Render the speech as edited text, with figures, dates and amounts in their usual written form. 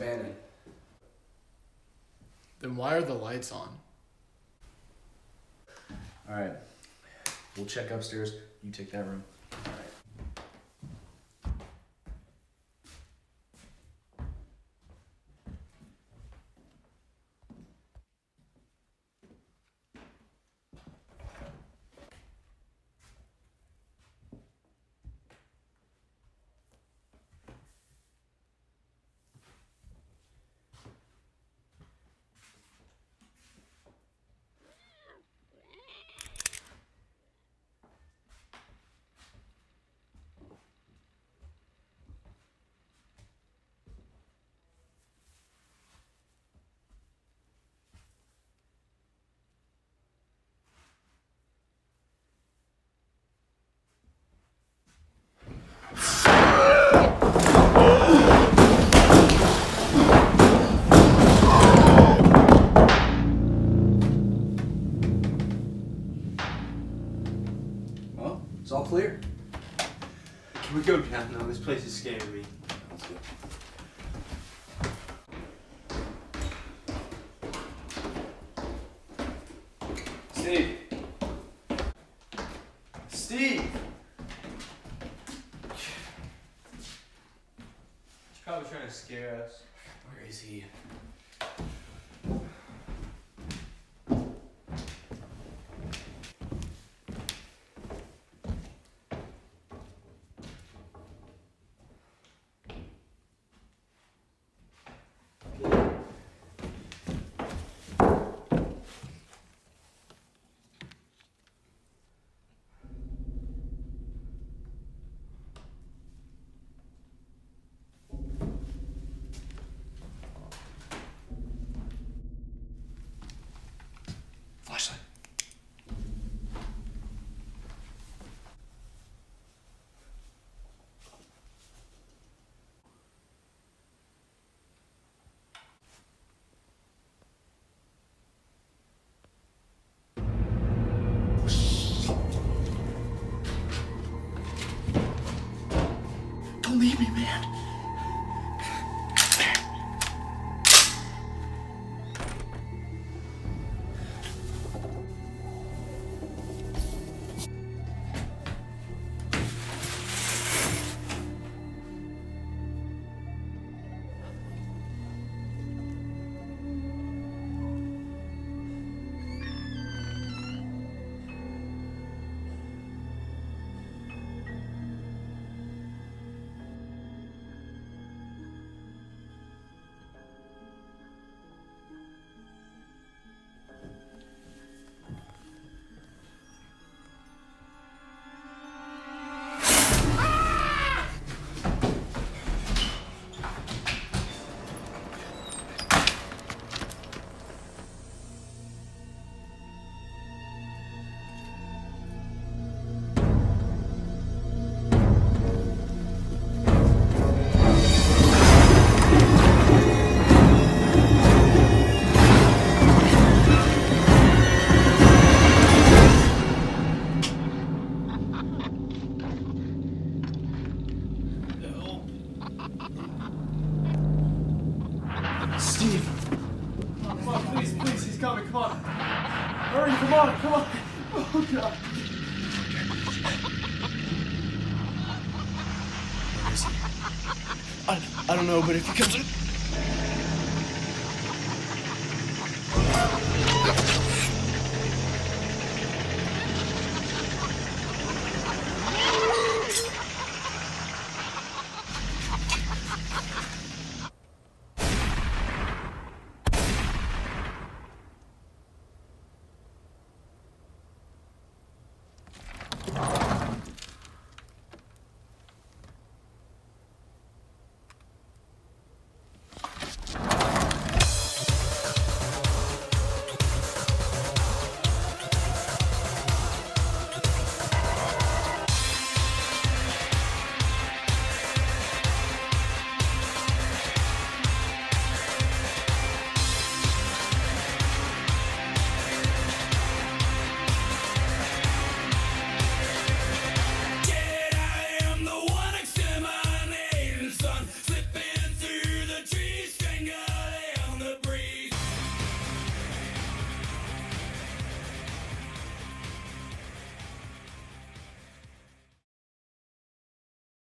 abandoned. Then why are the lights on? Alright. We'll check upstairs. You take that room. Alright. It's all clear. Can we go now? No, this place is scaring me. Let's go. Steve! Steve! He's probably trying to scare us. Where is he? Flashlight. Don't leave me, man. Steve! Come on, please, please, he's coming, come on. Hurry, come on, come on. Oh, God. Where is he? I don't know, but if he comes in...